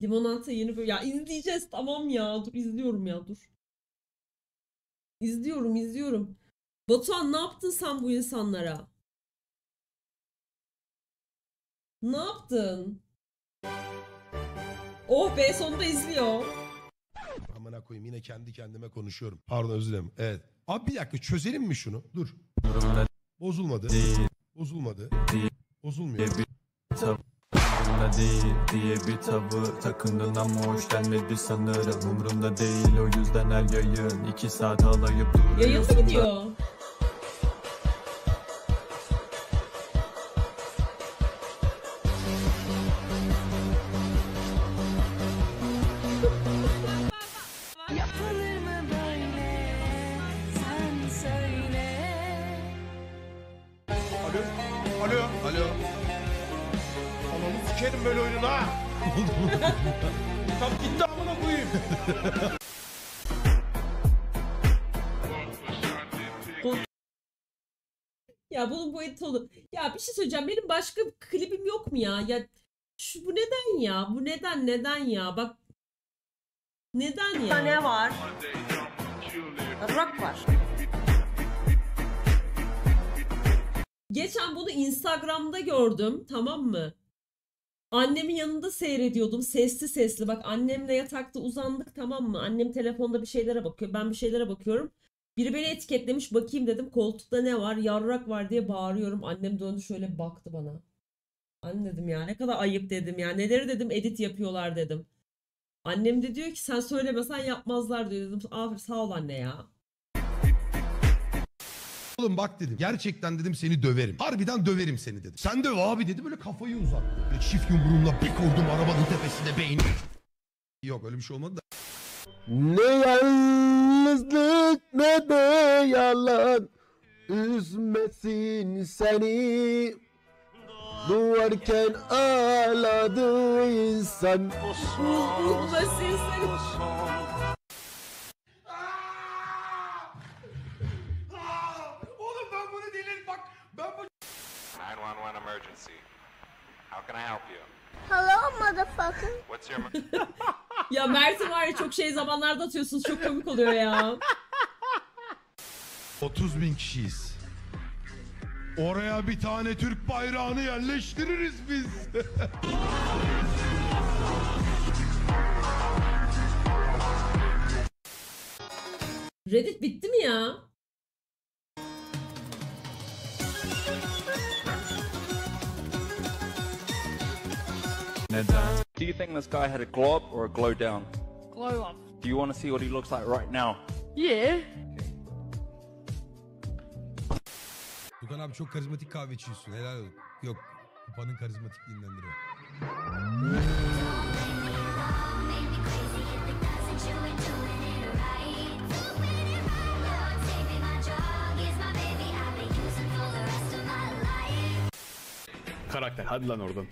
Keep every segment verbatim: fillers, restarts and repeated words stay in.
Limonata yeni böyle. Ya izleyeceğiz tamam ya. Dur izliyorum ya dur. İzliyorum izliyorum. Batuhan ne yaptın sen bu insanlara? Ne yaptın? Oh be sonunda izliyor. Amına koyayım yine kendi kendime konuşuyorum. Pardon özür dilerim. Evet. Abi bir dakika çözelim mi şunu? Dur. Bozulmadı. Bozulmadı. Bozulmuyor. Umurumda değil diye bir tavır takındın ama hoş gelmedi sanırım. Umurumda değil o yüzden her yayın iki saat alayıp Yayın duruyorsun mı da. gidiyor? Yapılır mı böyle? Sen söyle. Alo. Alo. Alo. Ananı sikerim böyle oyunun ha. Tam gitti amına koyayım. Ya bunun bu tonu. Ya bir şey söyleyeceğim. Benim başka klibim yok mu ya? Ya şu bu neden ya? Bu neden neden ya? Bak neden ya? Ne var? Rock var. Geçen bunu Instagram'da gördüm, tamam mı? Annemin yanında seyrediyordum sesli sesli. Bak annemle yatakta uzandık, tamam mı? Annem telefonda bir şeylere bakıyor. Ben bir şeylere bakıyorum. Biri beni etiketlemiş, bakayım dedim. Koltukta ne var? Yarrak var diye bağırıyorum. Annem döndü şöyle baktı bana. Anne dedim ya ne kadar ayıp dedim ya. Neleri dedim edit yapıyorlar dedim. Annem de diyor ki sen söylemesen yapmazlar diyor. Dedim aferin sağ ol anne ya. Oğlum bak dedim. Gerçekten dedim seni döverim. Harbiden döverim seni dedim. Sen döv abi dedi böyle kafayı uzattı. Böyle çift yumruğumla bir koydum arabanın tepesine beyni. Yok öyle bir şey olmadı da. Ne yalnızlık ne de yalan üzmesin seni. Duvarken ağladı insan. Bu da sesleri. Oğlum ben bunu delirdim bak. Ben bu... nine one one emergency. How can I help you? Hello motherfucker. What's your Ya Mert'in var ya çok şey zamanlarda atıyorsunuz. Çok komik oluyor ya. otuz bin kişiyiz. Oraya bir tane Türk bayrağını yerleştiririz biz. Reddit bitti mi ya? Neden? Do you think this guy had a glow up or a glow down? Glow up. Do you want to see what he looks like right now? Yeah. Dukan abi çok karizmatik kahve içiyorsun. Helal olsun. Yok. Kupanın karizmatikliğindendir o. Karakter hadi lan oradan.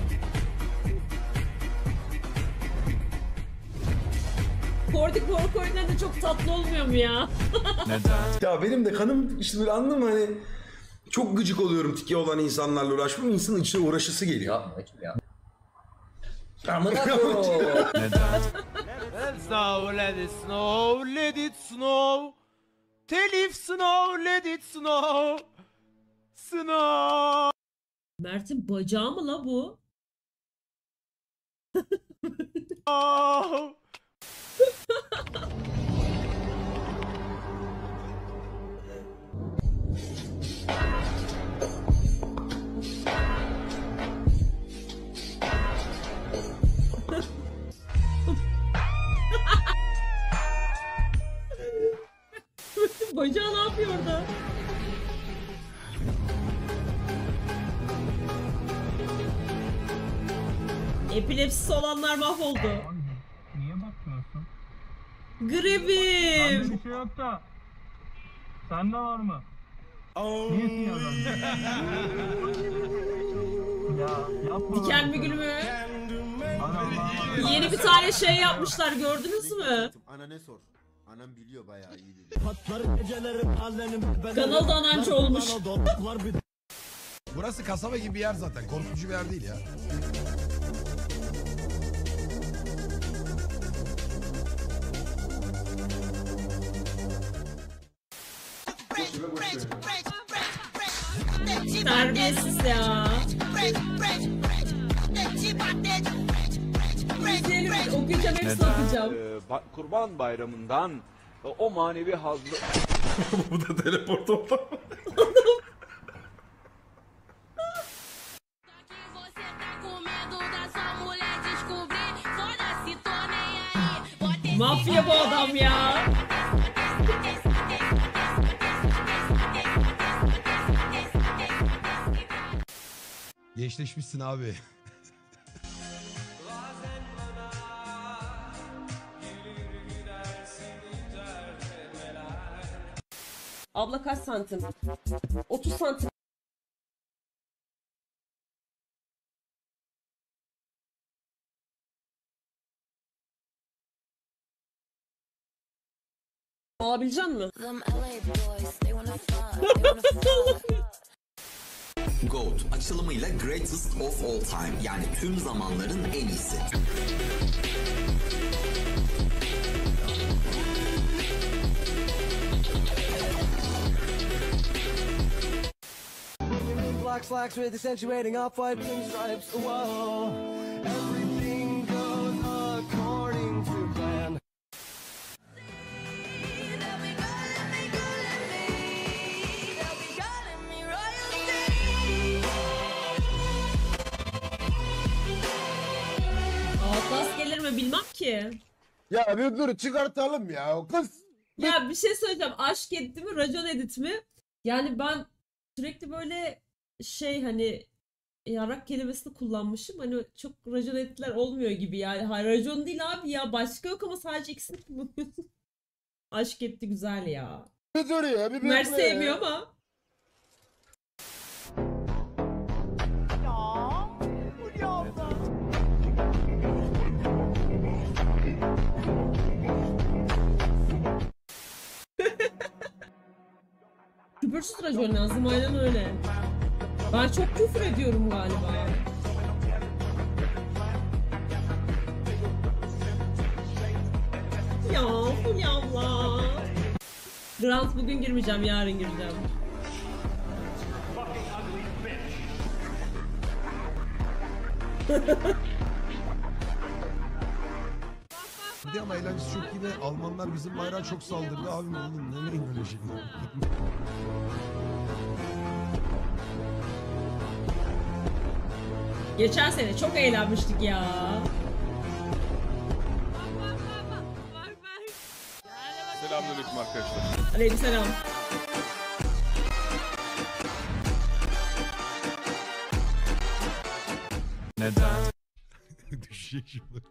Kordi korku oyunlarında çok tatlı olmuyor mu ya? Neden? Ya benim de kanım işte böyle anladın mı hani çok gıcık oluyorum tiki olan insanlarla uğraşmam. İnsanın içine uğraşısı geliyor. Ya amına koyayım. Neden? Snow let it snow, let it snow. Telif snow, let it snow. Snow. Mert'in bacağı mı la bu? Bacağı ne yapıyor orada? Epilepsisi olanlar mahvoldu. Niye bakmıyorsun? Gribim. Bir şey yok da. Sende var mı? Niye sinirlendin? Ya yapma. Diken mi gül mü? Yeni bir tane şey yapmışlar gördünüz mü? Ana ne sor? Anam biliyor bayağı iyi biliyor. Kanal da anancı olmuş. Burası kasaba gibi bir yer zaten. Korkutucu bir yer değil ya. Terbiyesiz ya. İzleyelim, okuyacağım, hepsini okuyacağım. Kurban Bayramı'ndan o manevi hazzı... Bu da teleport oldu. Mafya bu adam ya. Gençleşmişsin abi. Abla kaç santim? otuz santim. Alabilecek misin? GOAT açılımıyla Greatest of All Time, yani tüm zamanların en iyisi. Black slacks with accentuating off-white pinstripes. Whoa, everything goes according to plan. Atlas gelir mi bilmem ki. Ya bir dur çıkartalım ya o kız. Ya bir şey söyleyeceğim. Aşk etti mi, racon edit mi? Yani ben sürekli böyle şey hani yarak kelimesini kullanmışım. Hani çok racon editler olmuyor gibi yani. Hayır racon değil abi ya. Başka yok ama sadece ikisini kullanıyorsun. Aşk etti güzel ya. Bir dur ya bir Mer sevmiyor ama. Küfürsüz racon lazım, aynen öyle. Ben çok küfür ediyorum galiba. Ya Fulya abla. Grant bugün girmeyeceğim, yarın gireceğim. Bir de ama eğlencesi çok iyi ve Almanlar bizim bayrağa çok saldırdı. Abim oğlum demeyin öyle şey. Geçen sene çok eğlenmiştik ya. Selamünaleyküm arkadaşlar. Aleykümselam. Neden? Düşecek şimdi.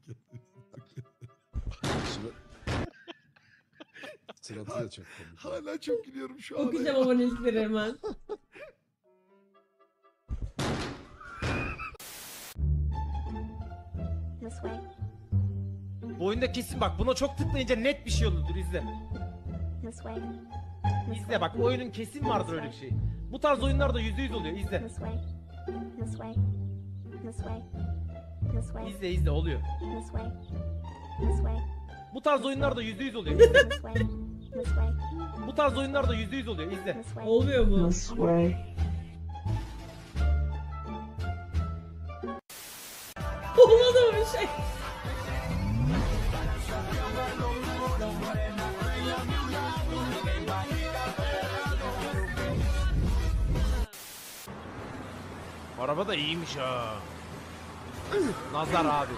Sıratı da çok komik. Hala çok gülüyorum şu an. Okuyacağım abonelikleri hemen. Bu oyunda kesin bak buna çok tıklayınca net bir şey olur, izle. İzle bak, bu oyunun kesin vardır öyle bir şey. Bu tarz oyunlarda yüzde yüz oluyor, izle. İzle izle oluyor. Bu tarz oyunlarda yüzde yüz oluyor, izle. Bu tarz oyunlarda yüzde yüz oluyor, izle. Olmuyor mu? Olmadı mı bir şey? Araba da iyiymiş ha. Nazar abi.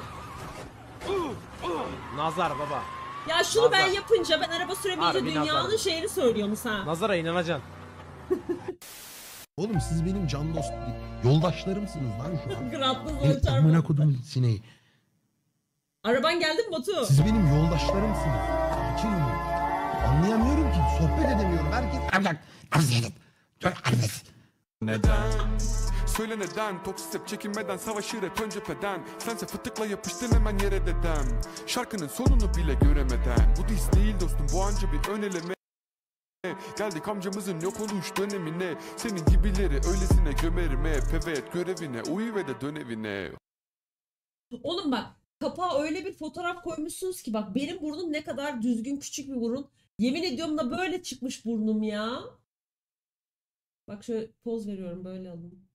Nazar baba. Ya şunu Nazar. ben yapınca, ben araba süremeyince Harbi dünyanın nazar. şeyini söylüyormuş ha. Nazara inanacaksın. Oğlum siz benim can dost yoldaşlarımsınız lan şu an. Gratlı Benim zor amına çarpı. kodumun sineği. Araban geldi mi Batu? Siz benim yoldaşlarımsınız. Sakin olun. Anlayamıyorum ki. Sohbet edemiyorum. Herkes... Neden? Söyle neden? Toksik hep çekinmeden savaşır hep ön cepheden. Sense fıtıkla yapıştın hemen yere dedem. Şarkının sonunu bile göremeden. Bu diss değil dostum, bu anca bir öneleme. Geldik amcamızın yok oluş dönemine. Senin gibileri öylesine gömerim hep. Evet görevine uyu ve de dön evine. Oğlum bak, kapağa öyle bir fotoğraf koymuşsunuz ki bak, benim burnum ne kadar düzgün küçük bir burun. Yemin ediyorum da böyle çıkmış burnum ya. Bak şöyle poz veriyorum, böyle alın.